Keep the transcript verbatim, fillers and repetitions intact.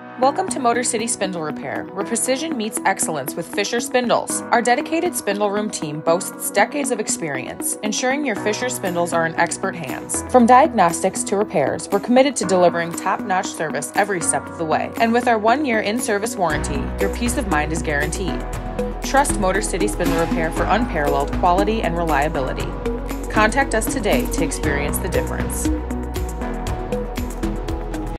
Welcome to Motor City Spindle Repair, where precision meets excellence with Fischer Spindles. Our dedicated spindle room team boasts decades of experience, ensuring your Fischer spindles are in expert hands. From diagnostics to repairs, we're committed to delivering top-notch service every step of the way. And with our one-year in-service warranty, your peace of mind is guaranteed. Trust Motor City Spindle Repair for unparalleled quality and reliability. Contact us today to experience the difference.